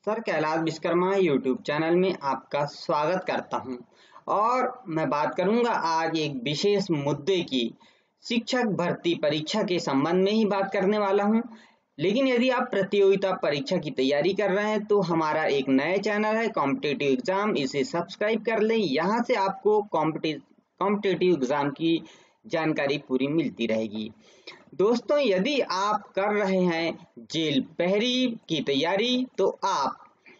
Sir Kailash Vishwakarma YouTube channel में आपका स्वागत करता हूं और मैं बात करूंगा आज एक विशेष मुद्दे की। शिक्षक भर्ती परीक्षा के संबंध में ही बात करने वाला हूं। लेकिन यदि आप प्रतियोगिता परीक्षा की तैयारी कर रहे हैं तो हमारा एक नया चैनल है कॉम्पिटिटिव एग्जाम, इसे सब्सक्राइब कर लें। यहां से आपको कॉम्पिटिटिव एग्जाम की जानकारी पूरी मिलती रहेगी। दोस्तों, यदि आप कर रहे हैं जेल पहरी की तैयारी तो आप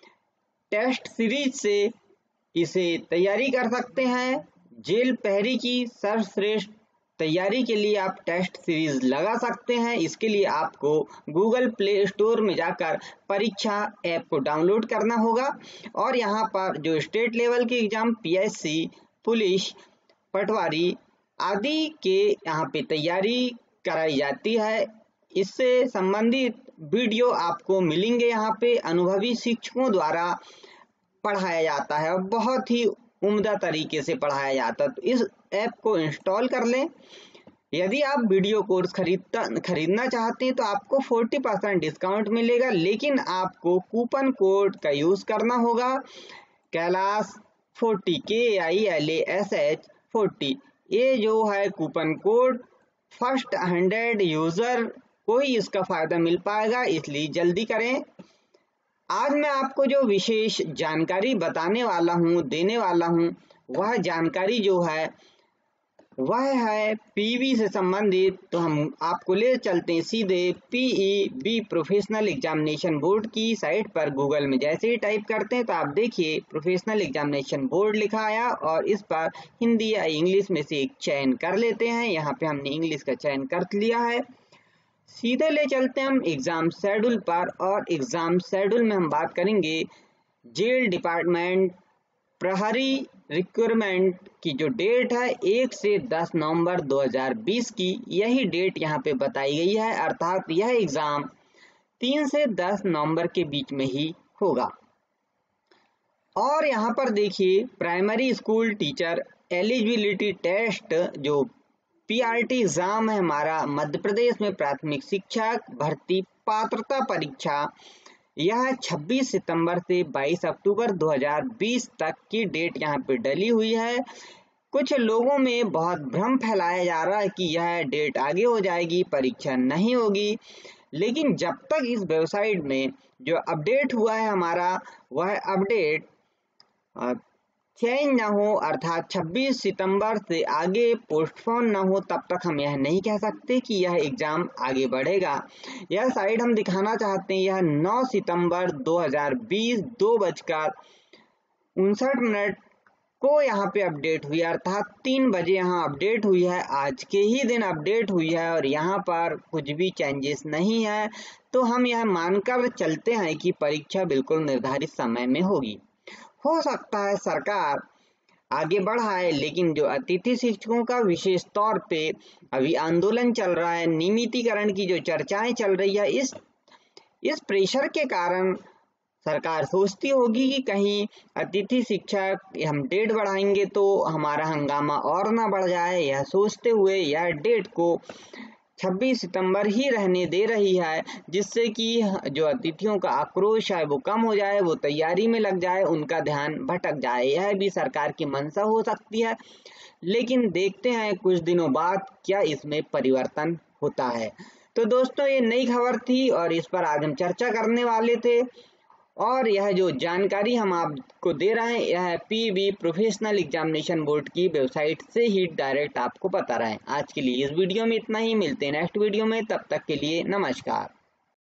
टेस्ट सीरीज से इसे तैयारी कर सकते हैं। जेल पहरी की सर्वश्रेष्ठ तैयारी के लिए आप टेस्ट सीरीज लगा सकते हैं। इसके लिए आपको गूगल प्ले स्टोर में जाकर परीक्षा ऐप को डाउनलोड करना होगा और यहाँ पर जो स्टेट लेवल के एग्जाम पीएससी, पुलिस, पटवारी आदि के यहाँ पे तैयारी कराई जाती है। इससे संबंधित वीडियो आपको मिलेंगे। यहाँ पे अनुभवी शिक्षकों द्वारा पढ़ाया जाता है और बहुत ही उम्दा तरीके से पढ़ाया जाता है। तो इस ऐप को इंस्टॉल कर लें। यदि आप वीडियो कोर्स खरीदना चाहते हैं तो आपको 40% डिस्काउंट मिलेगा, लेकिन आपको कूपन कोड का यूज करना होगा कैलाश 40 KAILASH 40। ये जो है कूपन कोड फर्स्ट 100 यूजर को ही इसका फायदा मिल पाएगा, इसलिए जल्दी करें। आज मैं आपको जो विशेष जानकारी देने वाला हूँ वह जानकारी जो है वह है पीवी से संबंधित। तो हम आपको ले चलते हैं सीधे PEB प्रोफेशनल एग्जामिनेशन बोर्ड की साइट पर। गूगल में जैसे ही टाइप करते हैं तो आप देखिए प्रोफेशनल एग्जामिनेशन बोर्ड लिखा आया और इस पर हिंदी या इंग्लिश में से एक चयन कर लेते हैं। यहाँ पे हमने इंग्लिश का चयन कर लिया है। सीधे ले चलते हैं हम एग्जाम शेड्यूल पर और एग्जाम शेड्यूल में हम बात करेंगे जेल डिपार्टमेंट प्रहरी रिक्रूटमेंट की जो डेट है 1 से 10 नवंबर 2020 की, यही डेट यहाँ पे बताई गई है। अर्थात यह एग्जाम 3 से 10 नवंबर के बीच में ही होगा। और यहाँ पर देखिए primary school teacher eligibility test जो PRT एग्जाम है हमारा मध्य प्रदेश में प्राथमिक शिक्षक भर्ती पात्रता परीक्षा, यह 26 सितंबर से 22 अक्टूबर 2020 तक की डेट यहाँ पे डली हुई है। कुछ लोगों में बहुत भ्रम फैलाया जा रहा है कि यह डेट आगे हो जाएगी, परीक्षा नहीं होगी। लेकिन जब तक इस वेबसाइट में जो अपडेट हुआ है हमारा वह अपडेट चेंज न हो, अर्थात 26 सितंबर से आगे पोस्टपोन न हो, तब तक हम यह नहीं कह सकते कि यह एग्जाम आगे बढ़ेगा। यह साइट हम दिखाना चाहते हैं, यह 9 सितंबर 2020 2:59 को यहाँ पे अपडेट हुई, अर्थात 3 बजे यहाँ अपडेट हुई है। आज के ही दिन अपडेट हुई है और यहाँ पर कुछ भी चेंजेस नहीं है। तो हम यह मानकर चलते हैं कि परीक्षा बिल्कुल निर्धारित समय में होगी। हो सकता है सरकार आगे बढ़ाए, लेकिन जो अतिथि शिक्षकों का विशेष तौर पे अभी आंदोलन चल रहा है, नियमितीकरण की जो चर्चाएं चल रही है, इस प्रेशर के कारण सरकार सोचती होगी कि कहीं अतिथि शिक्षक हम डेट बढ़ाएंगे तो हमारा हंगामा और ना बढ़ जाए। यह सोचते हुए यह डेट को 26 सितंबर ही रहने दे रही है, जिससे कि जो अतिथियों का आक्रोश है वो कम हो जाए, वो तैयारी में लग जाए, उनका ध्यान भटक जाए। यह भी सरकार की मंशा हो सकती है, लेकिन देखते हैं कुछ दिनों बाद क्या इसमें परिवर्तन होता है। तो दोस्तों, ये नई खबर थी और इस पर आज हम चर्चा करने वाले थे और यह जो जानकारी हम आपको दे रहे हैं यह PEB प्रोफेशनल एग्जामिनेशन बोर्ड की वेबसाइट से ही डायरेक्ट आपको बता रहे हैं। आज के लिए इस वीडियो में इतना ही, मिलते हैं नेक्स्ट वीडियो में, तब तक के लिए नमस्कार।